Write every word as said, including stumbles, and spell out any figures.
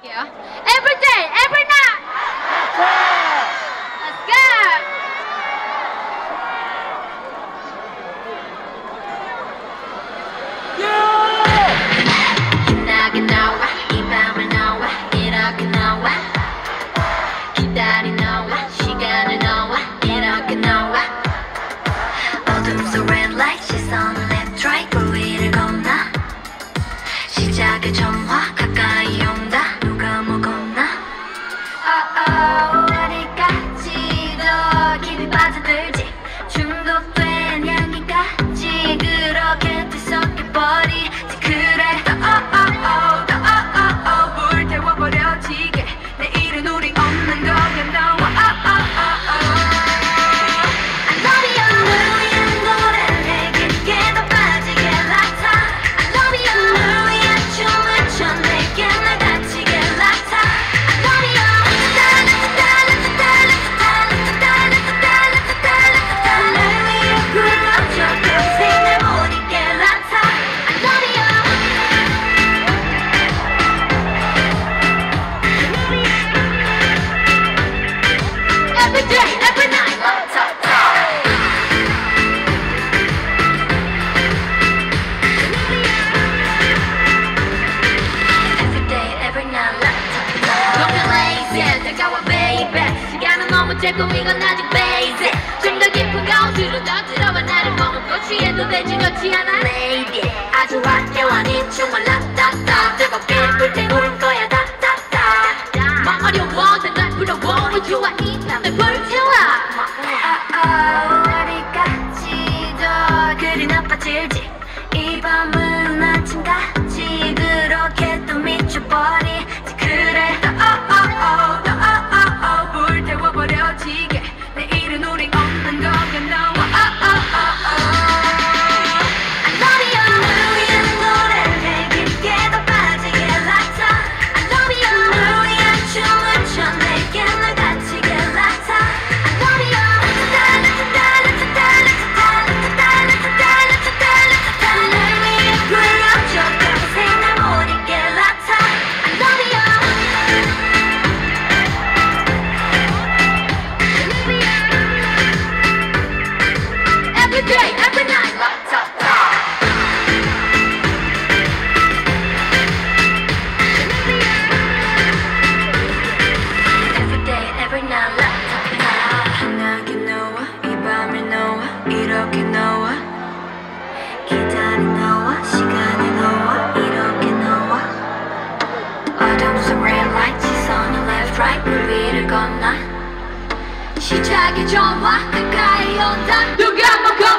Every day, every night. Let's go. 빛나게 나와 이 밤을 나와 이렇게 나와 기다리 나와 시간을 나와 이렇게 나와 어둠 속 red light 시선을 left right 그 위를 건너 시작의 전화 가까이 온다 누가 먹었나 oh, oh, 어디까지 더 깊이 빠져들지 중독된 향기까지 그렇게 뒤섞여버리지 그래 더 oh, oh, oh, 더 oh, oh, oh, 불태워버려지게 내일은 우리 없는 거야 너와 oh, oh, oh, oh. I love you 널 위한 노래를 내게 더 빠지게 라타 I love you 널 위한 춤을 춰 내게 날 다치게 라타 I love you 날 위해 불러줘 평생 날 못 잊게 라타 I love you Every day, every night LATATA Every day, every night LATATA Don't be lazy, 다가와 baby 시간은 너무 짧고 이건 아직 basic 좀 더 깊은 가운데로 더 들어와 나를 머물고 취해도 되지 그렇지 않아 lady 아주 화려한 이 춤을 LATATA 뜨겁게 불태울 거야 다다다 뭐 어려워도 날 부러워 왜 좋아 이 밤을 불태워 어디까지 더 그리 나빠질지 이 밤은 아침까지 그렇게 또 미쳐버리지 그래 더 oh, oh, oh, 더 oh, oh, oh, 불태워버려지게 내일은 우리 없는 거야 너와 oh, oh, oh, oh. I love you 널 위한 노래를 내게 더 빠지게 라타 I love you 널 위한 춤을 춰 내게 날 다치게 라타 I love you 날 위해 불러줘 평생 날 못 잊게 라타 I love you Every day, every night LATATA Every day, every night LATATA 빛나게 너와 이 밤을 너와 이렇게 너와 기다리 너와 시간에 너와 이렇게 너와 어둠 속 red light 시선을 left right 그 위를 건너 시작의 전화 가까이 온다 누가 먹어